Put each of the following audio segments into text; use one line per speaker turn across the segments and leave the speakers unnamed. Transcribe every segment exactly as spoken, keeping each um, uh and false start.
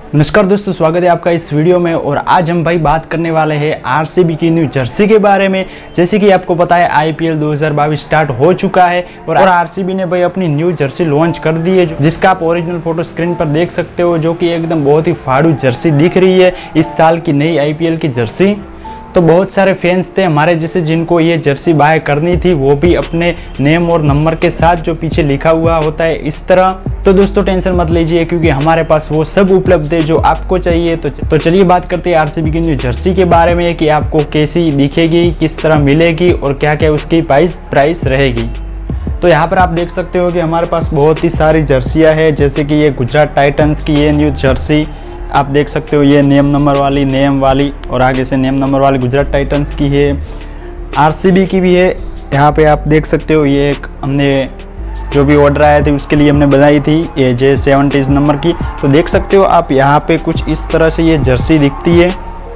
नमस्कार दोस्तों, स्वागत है आपका इस वीडियो में। और आज हम भाई बात करने वाले हैं आरसीबी की न्यू जर्सी के बारे में। जैसे कि आपको पता है आईपीएल दो हज़ार बाईस स्टार्ट हो चुका है और आरसीबी ने भाई अपनी न्यू जर्सी लॉन्च कर दी है, जिसका आप ओरिजिनल फोटो स्क्रीन पर देख सकते हो, जो कि एकदम बहुत ही फाड़ू जर्सी दिख रही है। इस साल की नई आईपीएल की जर्सी। तो बहुत सारे फैंस थे हमारे जैसे जिनको ये जर्सी बाय करनी थी, वो भी अपने नेम और नंबर के साथ जो पीछे लिखा हुआ होता है इस तरह। तो दोस्तों टेंशन मत लीजिए, क्योंकि हमारे पास वो सब उपलब्ध है जो आपको चाहिए। तो तो चलिए बात करते हैं आरसीबी की न्यू जर्सी के बारे में, कि आपको कैसी दिखेगी, किस तरह मिलेगी और क्या क्या उसकी प्राइस प्राइस रहेगी। तो यहाँ पर आप देख सकते हो कि हमारे पास बहुत ही सारी जर्सियाँ हैं, जैसे कि ये गुजरात टाइटंस की ये न्यू जर्सी आप देख सकते हो, ये नेम नंबर वाली नेम वाली और आगे से नेम नंबर वाली गुजरात टाइटंस की है। आरसीबी की भी है, यहाँ पे आप देख सकते हो। ये एक हमने जो भी ऑर्डर आए थे उसके लिए हमने बनाई थी, ये जे सेवेंटी नंबर की। तो देख सकते हो आप यहाँ पे कुछ इस तरह से ये जर्सी दिखती है,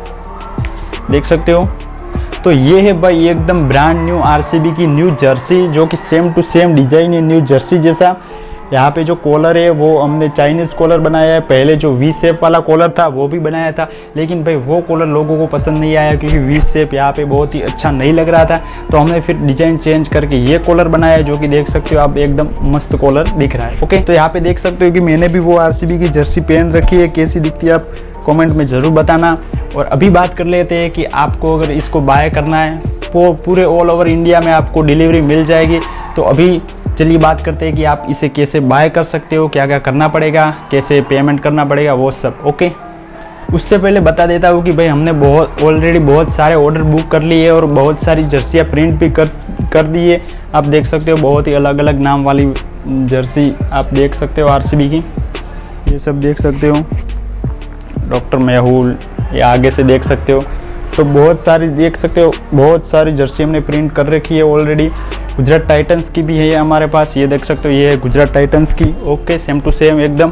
देख सकते हो। तो ये है भाई एकदम ब्रांड न्यू आरसीबी की न्यू जर्सी, जो कि सेम टू सेम डिजाइन है न्यू जर्सी जैसा। यहाँ पे जो कॉलर है वो हमने चाइनीज़ कॉलर बनाया है। पहले जो वी शेप वाला कॉलर था वो भी बनाया था, लेकिन भाई वो कॉलर लोगों को पसंद नहीं आया, क्योंकि वी शेप यहाँ पे बहुत ही अच्छा नहीं लग रहा था। तो हमने फिर डिजाइन चेंज करके ये कॉलर बनाया है, जो कि देख सकते हो आप एकदम मस्त कॉलर दिख रहा है। ओके, तो यहाँ पे देख सकते हो कि मैंने भी वो आरसीबी की जर्सी पहन रखी है। कैसी दिखती है आप कॉमेंट में ज़रूर बताना। और अभी बात कर लेते हैं कि आपको अगर इसको बाय करना है वो पूरे ऑल ओवर इंडिया में आपको डिलीवरी मिल जाएगी। तो अभी चलिए बात करते हैं कि आप इसे कैसे बाय कर सकते हो, क्या क्या करना पड़ेगा, कैसे पेमेंट करना पड़ेगा, वो सब। ओके, उससे पहले बता देता हूँ कि भाई हमने बहुत ऑलरेडी बहुत सारे ऑर्डर बुक कर लिए और बहुत सारी जर्सियाँ प्रिंट भी कर कर दी है। आप देख सकते हो बहुत ही अलग अलग नाम वाली जर्सी आप देख सकते हो आरसीबी की, ये सब देख सकते हो। डॉक्टर मेहुल, ये आगे से देख सकते हो। तो बहुत सारी देख सकते हो, बहुत सारी जर्सी हमने प्रिंट कर रखी है ऑलरेडी। गुजरात टाइटंस की भी है ये हमारे पास, ये देख सकते हो, ये है गुजरात टाइटंस की। ओके, सेम टू सेम एकदम।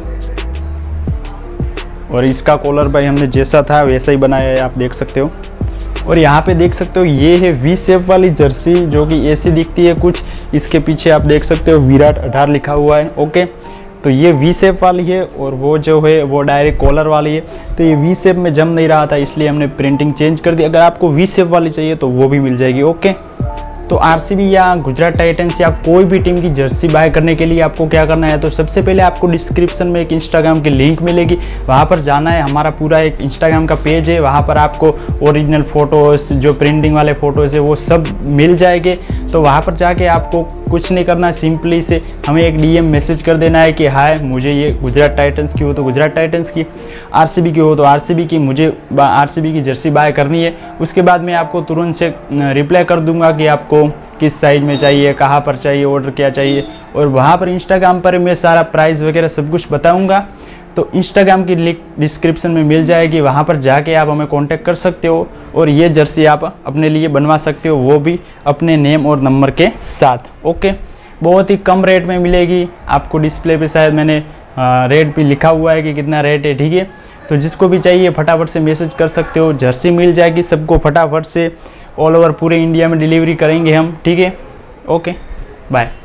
और इसका कॉलर भाई हमने जैसा था वैसा ही बनाया है, आप देख सकते हो। और यहाँ पे देख सकते हो ये है वी शेप वाली जर्सी, जो कि ऐसी दिखती है कुछ। इसके पीछे आप देख सकते हो विराट अठारह लिखा हुआ है। ओके, तो ये वी शेप वाली है और वो जो है वो डायरेक्ट कॉलर वाली है। तो ये वी शेप में जम नहीं रहा था, इसलिए हमने प्रिंटिंग चेंज कर दी। अगर आपको वी शेप वाली चाहिए तो वो भी मिल जाएगी। ओके, तो आरसीबी या गुजरात टाइटंस या कोई भी टीम की जर्सी बाय करने के लिए आपको क्या करना है, तो सबसे पहले आपको डिस्क्रिप्शन में एक इंस्टाग्राम की लिंक मिलेगी, वहाँ पर जाना है। हमारा पूरा एक इंस्टाग्राम का पेज है, वहाँ पर आपको ओरिजिनल फ़ोटोज़, जो प्रिंटिंग वाले फ़ोटोज़ है वो सब मिल जाएंगे। तो वहाँ पर जाके आपको कुछ नहीं करना, सिंपली से हमें एक डीएम मैसेज कर देना है कि हाय मुझे ये गुजरात टाइटंस की हो तो गुजरात टाइटंस की, आरसीबी की हो तो आरसीबी की, मुझे आरसीबी की जर्सी बाय करनी है। उसके बाद मैं आपको तुरंत से रिप्लाई कर दूंगा कि आपको किस साइज में चाहिए, कहाँ पर चाहिए, ऑर्डर क्या चाहिए। और वहाँ पर इंस्टाग्राम पर मैं सारा प्राइस वगैरह सब कुछ बताऊंगा। तो इंस्टाग्राम की लिंक डिस्क्रिप्शन में मिल जाएगी, वहाँ पर जाके आप हमें कांटेक्ट कर सकते हो और ये जर्सी आप अपने लिए बनवा सकते हो, वो भी अपने नेम और नंबर के साथ। ओके, बहुत ही कम रेट में मिलेगी आपको। डिस्प्ले पे शायद मैंने रेट भी लिखा हुआ है कि कितना रेट है, ठीक है। तो जिसको भी चाहिए फटाफट से मैसेज कर सकते हो, जर्सी मिल जाएगी सबको फटाफट से। ऑल ओवर पूरे इंडिया में डिलीवरी करेंगे हम, ठीक है। Okay, bye.